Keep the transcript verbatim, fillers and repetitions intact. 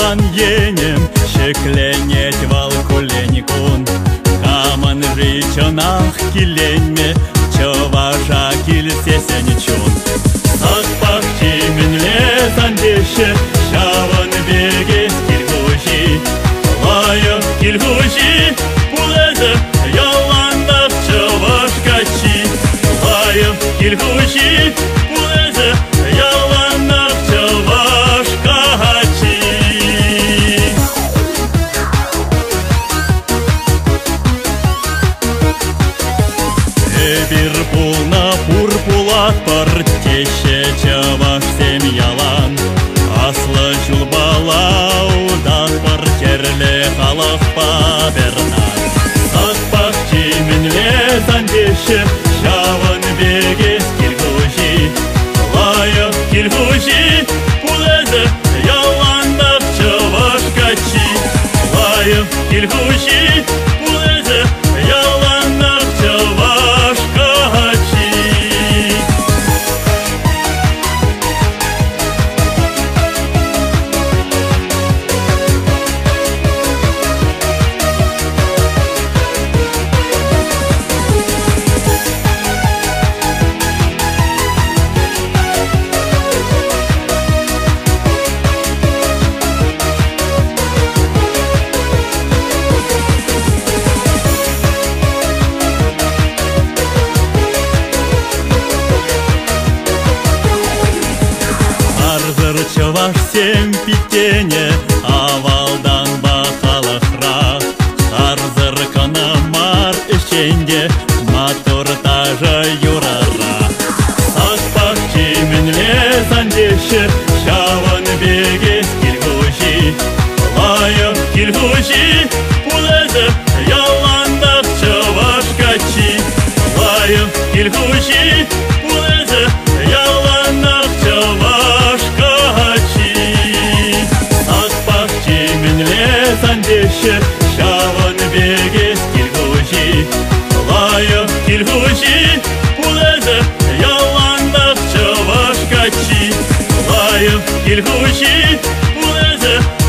Шаван енем шекленет вал куленькун. Каман рычонах киленме, човажа килсесен чун. Сақпақ чименле сандеше, шаван бегес килгуши. Лайық килгуши, пулезі яландақ човаш качи. Лайық килгуши, пулезі яландақ човаш качи. Эбир пулна пур пулат бар, кеше чаваш сем ялан. Аслы жул балаудан бар, керле халық бабернан. Сақпақ чименле сандеше, шаван бегес килгуши. Лайық килгуши, пулезі яландақ чаваш качи. Лайық килгуши, пулезі яландақ чаваш качи. Чаваш сем питене, авалдан бақалықрақ. Арзыр канамар ішенде, матур тажа юрара. Сақпақ чименле сандеше, шаван бегес килгуши. Лайық килгуши, пулезі яландақ чаваш качи. Лайық килгуши, пулезі яландақ чаваш качи. Сақпақ чименле сандеше, шаван бегес килгуши. Лайық килгуши, пулезі яландақ чаваш качи. Лайық килгуши, пулезі